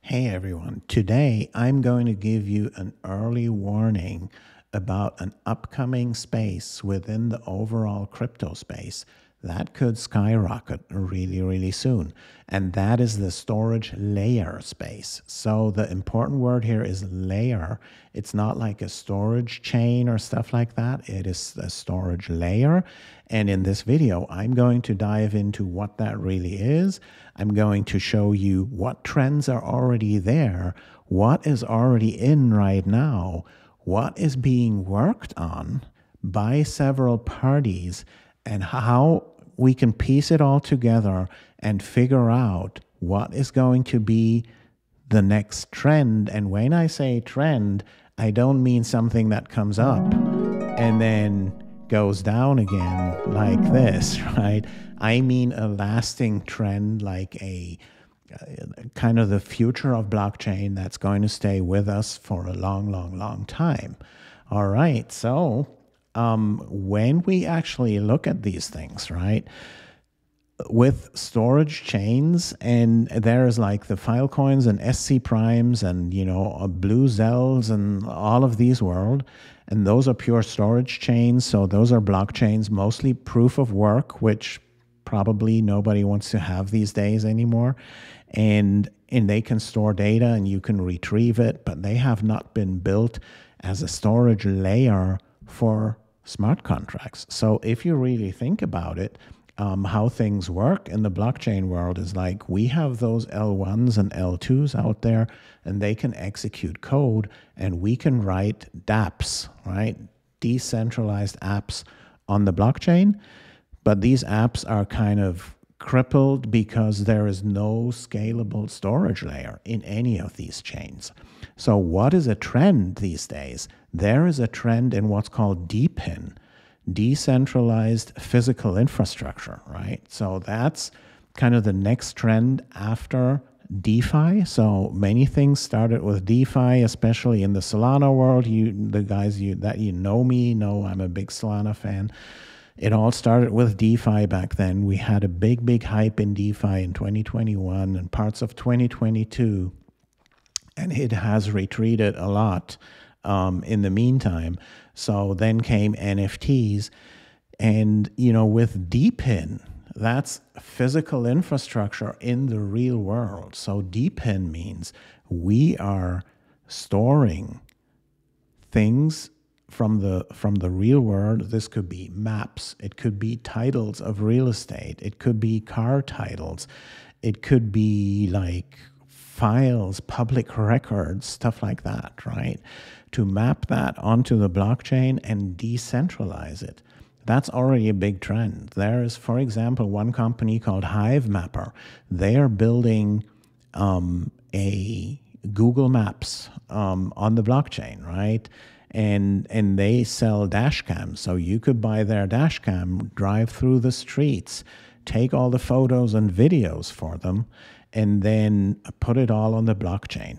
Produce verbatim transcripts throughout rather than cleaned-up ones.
Hey everyone, today I'm going to give you an early warning about an upcoming space within the overall crypto space that could skyrocket really, really soon. And that is the storage layer space. So the important word here is layer. It's not like a storage chain or stuff like that. It is a storage layer. And in this video, I'm going to dive into what that really is. I'm going to show you what trends are already there, what is already in right now, what is being worked on by several parties, and how we can piece it all together and figure out what is going to be the next trend. And when I say trend, I don't mean something that comes up and then goes down again like this, right? I mean a lasting trend, like a uh, kind of the future of blockchain that's going to stay with us for a long, long, long time. All right, so um, when we actually look at these things, right, with storage chains, and there's like the Filecoins and S C Primes and, you know, Blue Zells and all of these world, and those are pure storage chains. So those are blockchains, mostly proof of work, which probably nobody wants to have these days anymore. And, and they can store data and you can retrieve it, but they have not been built as a storage layer for smart contracts. So if you really think about it, um, how things work in the blockchain world is like we have those L ones and L twos out there, and they can execute code, and we can write dApps, right? Decentralized apps on the blockchain. But these apps are kind of crippled because there is no scalable storage layer in any of these chains. So what is a trend these days? There is a trend in what's called D P I N, decentralized physical infrastructure, right? So that's kind of the next trend after DeFi. So many things started with DeFi, especially in the Solana world. You, the guys you that you know me know I'm a big Solana fan. It all started with DeFi back then. We had a big, big hype in DeFi in twenty twenty-one and parts of twenty twenty-two, and it has retreated a lot um, in the meantime. So then came N F Ts, and, you know, with D P I N, that's physical infrastructure in the real world. So D P I N means we are storing things from the from the real world. This could be maps, it could be titles of real estate, it could be car titles, it could be like files, public records, stuff like that, right? To map that onto the blockchain and decentralize it. That's already a big trend. There is, for example, one company called Hive Mapper. They are building um, a Google Maps um, on the blockchain, right? And and they sell dash cams. So you could buy their dash cam, drive through the streets, take all the photos and videos for them, and then put it all on the blockchain.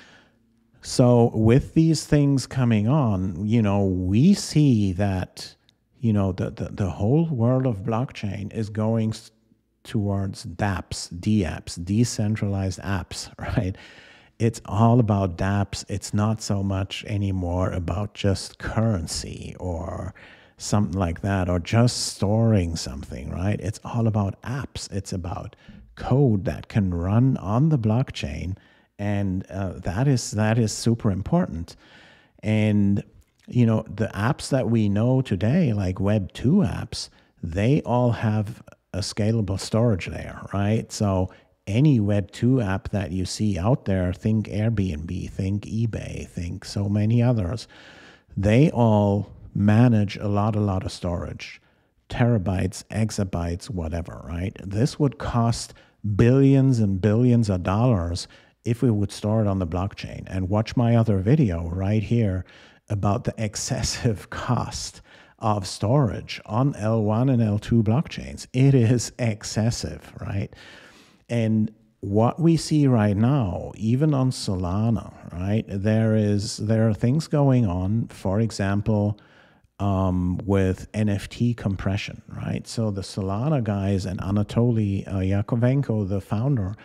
So with these things coming on, you know, we see that, you know, the, the, the whole world of blockchain is going towards dApps, dApps, decentralized apps, right? It's all about dApps. It's not so much anymore about just currency or something like that, or just storing something, right? It's all about apps. It's about code that can run on the blockchain, and uh, that is that is super important. And, you know, the apps that we know today, like Web two apps, they all have a scalable storage layer, right? So any Web two app that you see out there, think Airbnb, think eBay, think so many others, they all manage a lot, a lot of storage, terabytes, exabytes, whatever, right? This would cost billions and billions of dollars if we would store it on the blockchain. And watch my other video right here about the excessive cost of storage on L one and L two blockchains. It is excessive, right? And what we see right now, even on Solana, right, there is there are things going on, for example, um, with N F T compression, right? So the Solana guys and Anatoly uh, Yakovenko, the founder,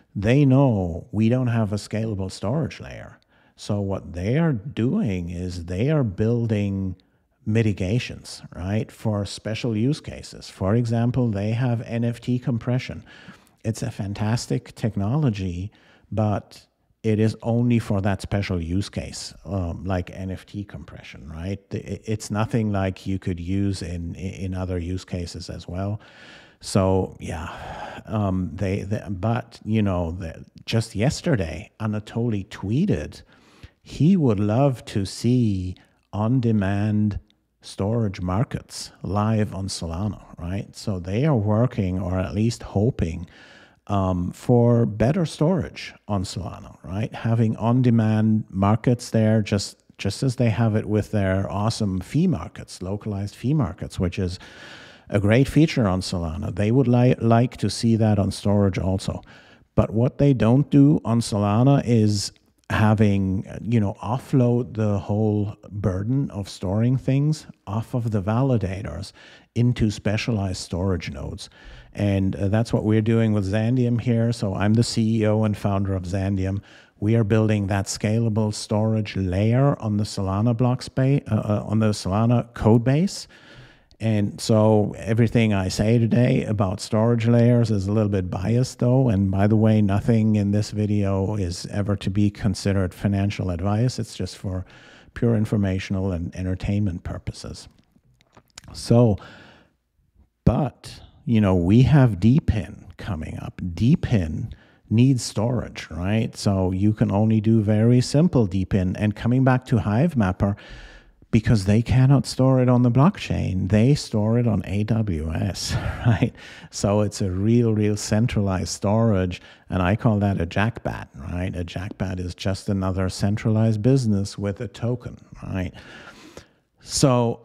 they know we don't have a scalable storage layer. So what they are doing is they are building mitigations, right, for special use cases. For example, they have N F T compression. It's a fantastic technology, but it is only for that special use case, um, like N F T compression, right? It's nothing like you could use in in other use cases as well. So yeah, um, they, they. But you know, the, just yesterday, Anatoly tweeted he would love to see on-demand storage markets live on Solana, right? So they are working, or at least hoping, um, for better storage on Solana, right? Having on-demand markets there, just just as they have it with their awesome fee markets, localized fee markets, which is a great feature on Solana. They would li like to see that on storage also. But what they don't do on Solana is having, you know, offload the whole burden of storing things off of the validators into specialized storage nodes. And uh, that's what we're doing with Xandeum here. So I'm the C E O and founder of Xandeum. We are building that scalable storage layer on the Solana block space, uh, on the Solana code base. And so everything I say today about storage layers is a little bit biased though. And by the way, nothing in this video is ever to be considered financial advice. It's just for pure informational and entertainment purposes. So, but, you know, we have D PIN coming up. D PIN needs storage, right? So you can only do very simple D PIN. And coming back to HiveMapper, because they cannot store it on the blockchain, they store it on A W S, right? So it's a real, real centralized storage, and I call that a jackbat, right? A jackbat is just another centralized business with a token, right? So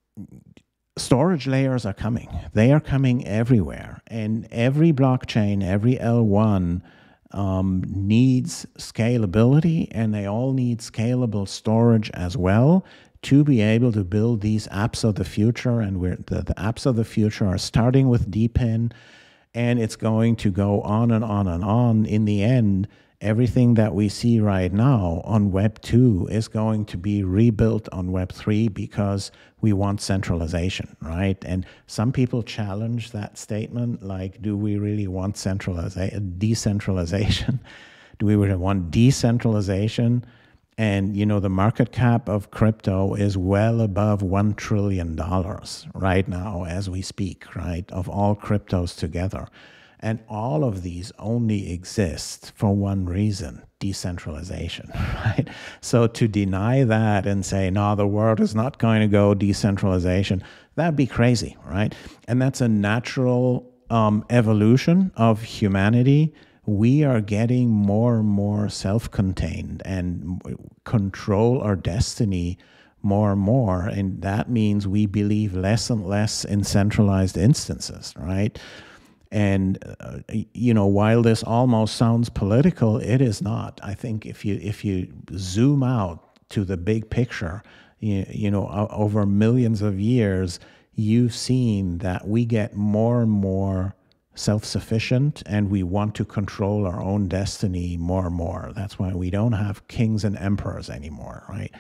storage layers are coming. They are coming everywhere, and every blockchain, every L one um, needs scalability, and they all need scalable storage as well, to be able to build these apps of the future. And we're, the, the apps of the future are starting with D PIN, and it's going to go on and on and on. In the end, everything that we see right now on Web two is going to be rebuilt on Web three because we want centralization, right? And some people challenge that statement, like, do we really want centralization, decentralization? Do we really want decentralization? And, you know, the market cap of crypto is well above one trillion dollars right now as we speak, right, of all cryptos together. And all of these only exist for one reason, decentralization, right? So to deny that and say, no, the world is not going to go decentralization, that'd be crazy, right? And that's a natural um, evolution of humanity. We are getting more and more self-contained and control our destiny more and more. And that means we believe less and less in centralized instances, right? And, uh, you know, while this almost sounds political, it is not. I think if you, if you zoom out to the big picture, you, you know, over millions of years, you've seen that we get more and more self-sufficient, and we want to control our own destiny more and more. That's why we don't have kings and emperors anymore, right?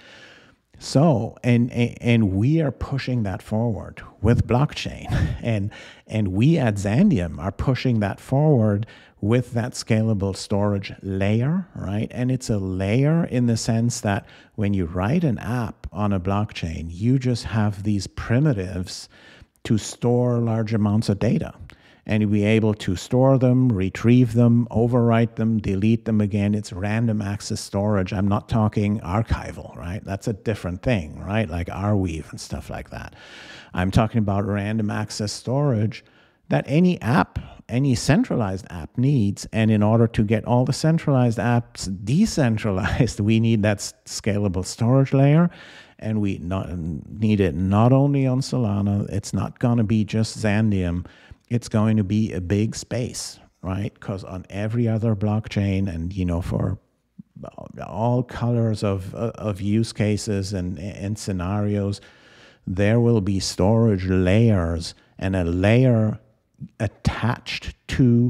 So, and and we are pushing that forward with blockchain, and and we at Xandeum are pushing that forward with that scalable storage layer, right? And it's a layer in the sense that when you write an app on a blockchain, you just have these primitives to store large amounts of data. And you'll be able to store them, retrieve them, overwrite them, delete them again. It's random access storage. I'm not talking archival, right? That's a different thing, right? Like Arweave and stuff like that. I'm talking about random access storage that any app, any centralized app needs. And in order to get all the centralized apps decentralized, we need that scalable storage layer. And we not, need it not only on Solana. It's not going to be just Xandeum. It's going to be a big space, right? Because on every other blockchain, and, you know, for all colors of, of use cases and, and scenarios, there will be storage layers and a layer attached to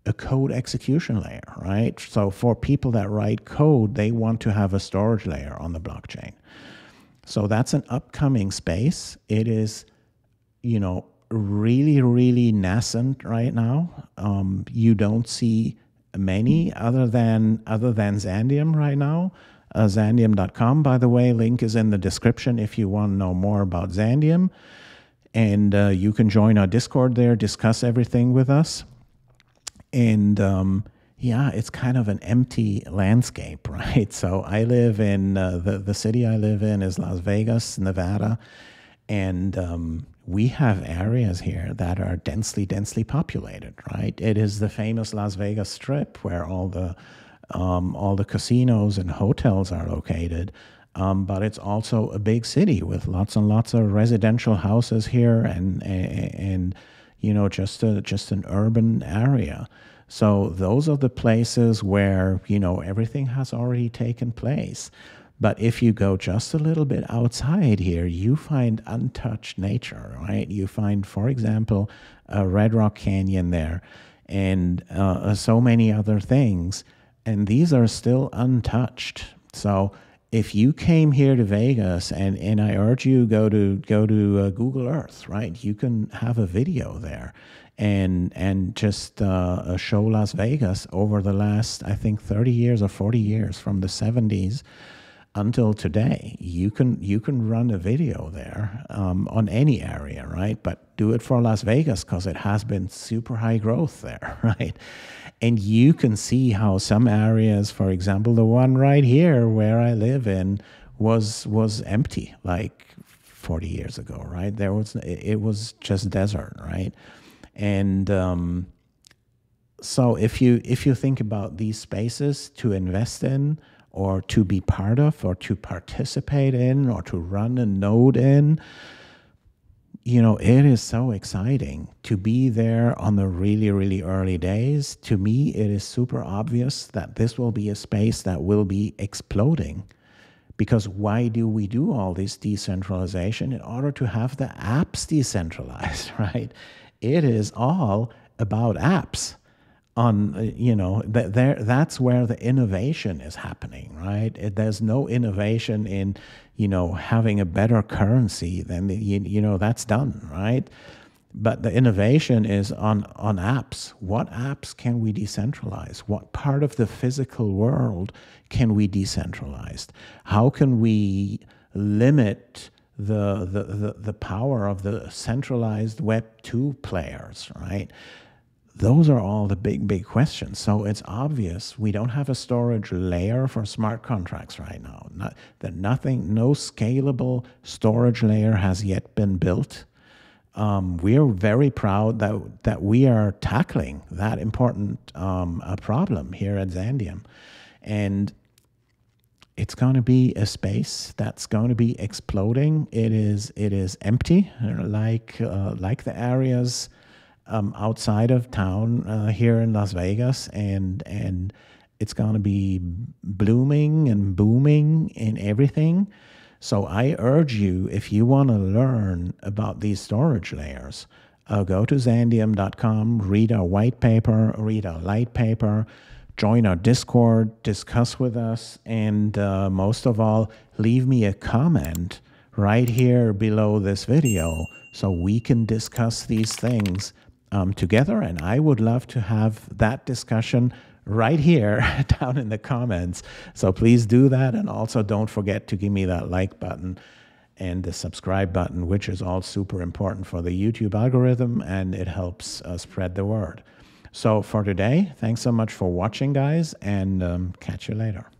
a code execution layer, right? So for people that write code, they want to have a storage layer on the blockchain. So that's an upcoming space. It is, you know, really, really nascent right now. Um, you don't see many other than other than Xandeum right now. Uh, Xandeum dot com, by the way, link is in the description if you want to know more about Xandeum. And uh, you can join our Discord there, discuss everything with us. And um, yeah, it's kind of an empty landscape, right? So I live in, uh, the, the city I live in is Las Vegas, Nevada. And um, we have areas here that are densely, densely populated, right? It is the famous Las Vegas Strip where all the, um, all the casinos and hotels are located. Um, but it's also a big city with lots and lots of residential houses here and, and, and you know, just a, just an urban area. So those are the places where, you know, everything has already taken place. But if you go just a little bit outside here, you find untouched nature, right? You find, for example, a Red Rock Canyon there and uh, so many other things. And these are still untouched. So if you came here to Vegas, and, and I urge you go to go to uh, Google Earth, right? You can have a video there, and and just uh, show Las Vegas over the last, I think, thirty years or forty years, from the seventies until today. You can you can run a video there um, on any area, right? But do it for Las Vegas because it has been super high growth there, right? And you can see how some areas, for example, the one right here where I live in, was was empty like forty years ago, right? There was it was just desert, right? And um, so if you if you think about these spaces to invest in, or to be part of, or to participate in, or to run a node in, you know, it is so exciting to be there on the really, really early days. To me, it is super obvious that this will be a space that will be exploding. Because why do we do all this decentralization? In order to have the apps decentralized, right? It is all about apps. On, you know, th there, that's where the innovation is happening, right? It, there's no innovation in, you know, having a better currency than, the, you, you know, that's done, right? But the innovation is on, on apps. What apps can we decentralize? What part of the physical world can we decentralize? How can we limit the, the, the, the power of the centralized Web two players, right? Those are all the big, big questions. So it's obvious we don't have a storage layer for smart contracts right now. Not, that nothing, no scalable storage layer has yet been built. Um, we are very proud that that we are tackling that important um, a problem here at Xandeum, and it's going to be a space that's going to be exploding. It is it is empty, like uh, like the areas Um, outside of town uh, here in Las Vegas, and and it's going to be blooming and booming in everything. So I urge you, if you want to learn about these storage layers, uh, go to Xandeum dot com, read our white paper, read our light paper, join our Discord, discuss with us, and uh, most of all, leave me a comment right here below this video so we can discuss these things Um, together, and I would love to have that discussion right here down in the comments. So please do that, and also don't forget to give me that like button and the subscribe button, which is all super important for the YouTube algorithm, and it helps uh, spread the word. So for today, thanks so much for watching, guys, and um, catch you later.